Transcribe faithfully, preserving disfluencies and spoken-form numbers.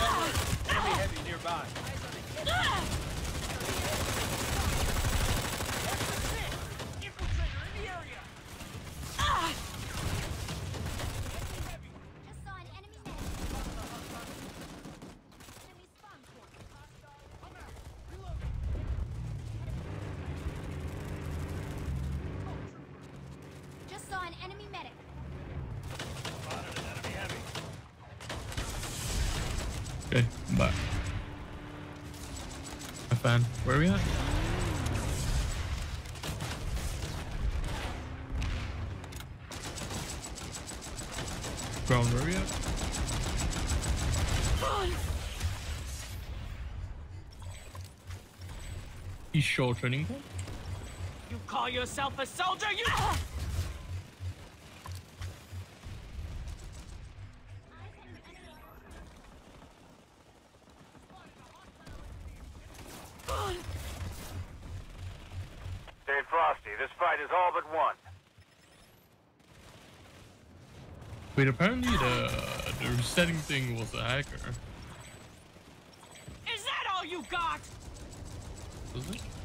Enemy heavy nearby. Infiltrator in the area. Just saw an enemy medic. Enemy spawn point. I'm out. Reload. Just saw an enemy medic. Spotted an enemy heavy. Okay, I'm back. My fan. Where are we at? Ground, where are we at? He's short training point. You call yourself a soldier? You. Stay frosty. This fight is all but won. Wait, apparently the the resetting thing was a hacker. Is that all you got? Was it?